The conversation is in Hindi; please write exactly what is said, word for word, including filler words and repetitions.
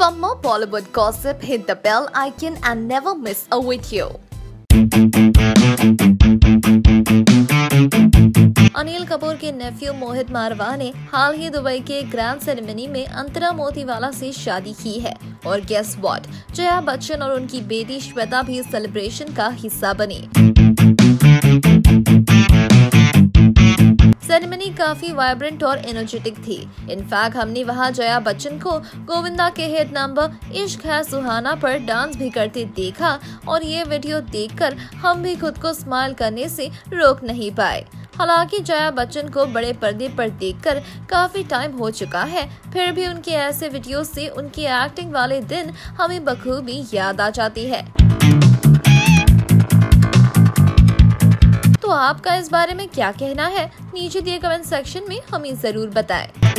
For more Bollywood gossip, hit the bell icon and never miss a video. Anil Kapoor के नेफ्यू मोहित मारवा ने हाल ही दुबई के ग्रैंड सेरेमनी में अंतरा मोतीवाला से शादी की है और गेस व्हाट, जया बच्चन और उनकी बेटी श्वेता भी इस सेलिब्रेशन का हिस्सा बनी। सेरेमनी काफी वाइब्रेंट और एनर्जेटिक थी। इनफैक्ट हमने वहां जया बच्चन को गोविंदा के हिट नंबर इश्क है सुहाना पर डांस भी करते देखा और ये वीडियो देखकर हम भी खुद को स्माइल करने से रोक नहीं पाए। हालांकि जया बच्चन को बड़े पर्दे पर देखकर काफी टाइम हो चुका है, फिर भी उनके ऐसे वीडियो से उनकी एक्टिंग वाले दिन हमें बखूबी याद आ जाती है। तो आपका इस बारे में क्या कहना है? नीचे दिए कमेंट सेक्शन में हमें जरूर बताएं।